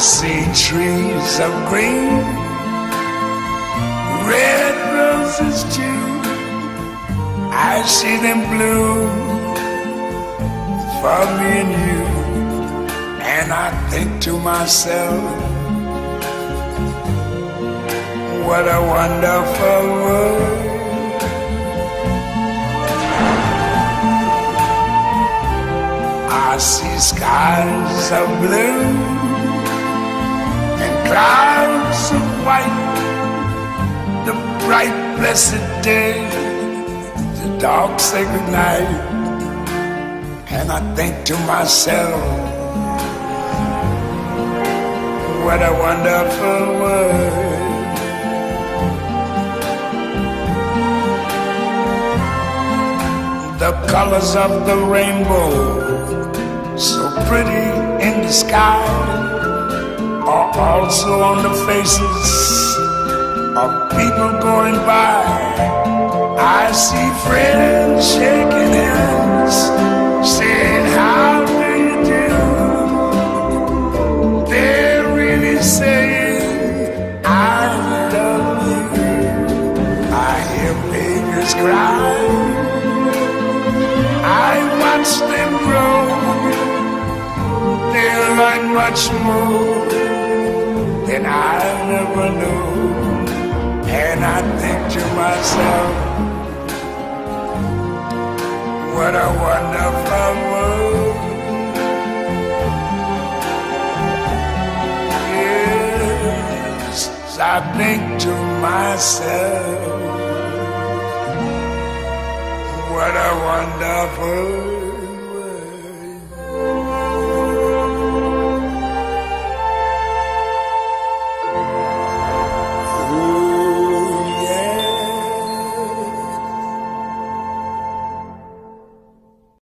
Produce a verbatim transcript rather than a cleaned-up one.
see trees of green, red roses too. I see them bloom for me and you. And I think to myself, what a wonderful world. I see skies of blue and clouds of white, the bright blessed day, the dark sacred night. And I think to myself, what a wonderful world. The colors of the rainbow, so pretty in the sky, are also on the faces of people going by. I see friends shaking hands, saying, how do you do? They're really saying, I love you. I hear babies cry, I watch them grow. They learn much more than I never knew. And I think to myself, what a wonderful world. Yes, I think to myself, what a wonderful